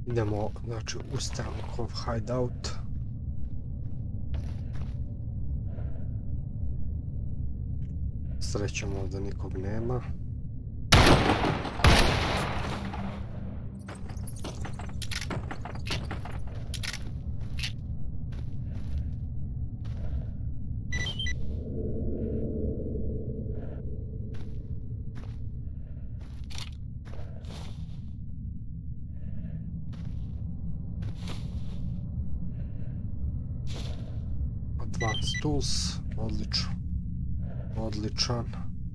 Idemo, znači, u Sterlokov hideout. Srećom ovdje nikog nema. Advanced tools, odlično. Odličan.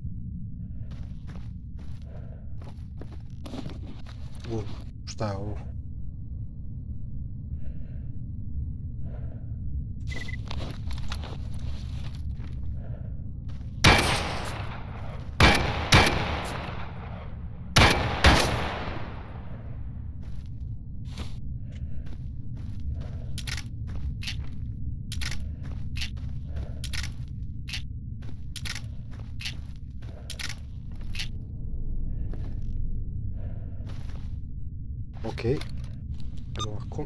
Šta je ovo? Okej, ovako.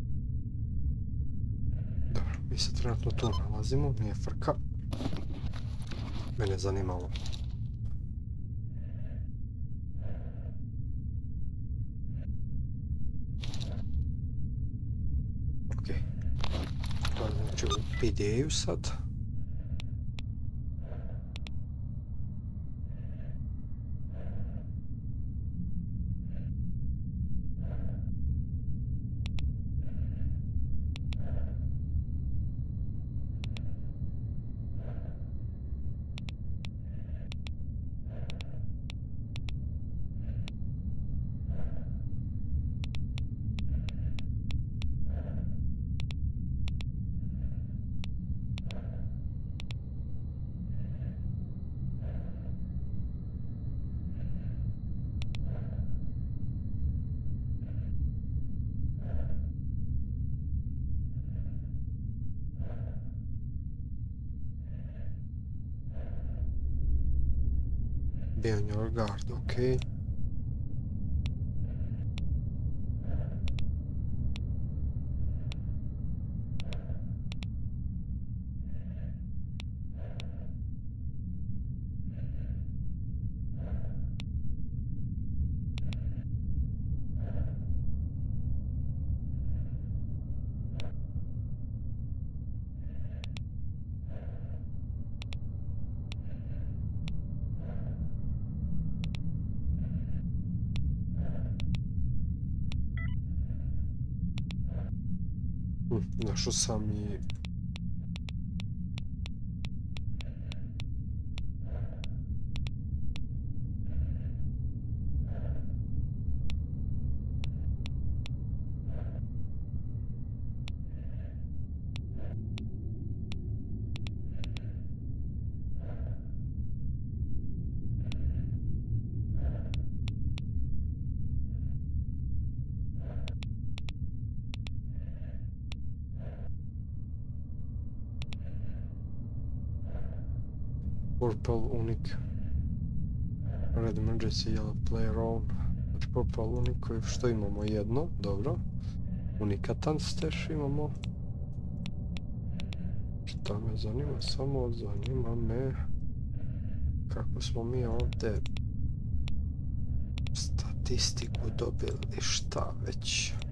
Dobro, mi se trenutno tu nalazimo, nije frka. Mene zanima ovo. Okej. To je znači u PDA-u sad. Be on your guard, okej. Našao sam i... Purple Unique. Red Emergency Yellow Player On. Znači Purple Unique, što imamo jedno, dobro. Unikatan stash imamo. Šta me zanima? Samo zanima me kako smo mi ovdje statistiku dobili, šta već.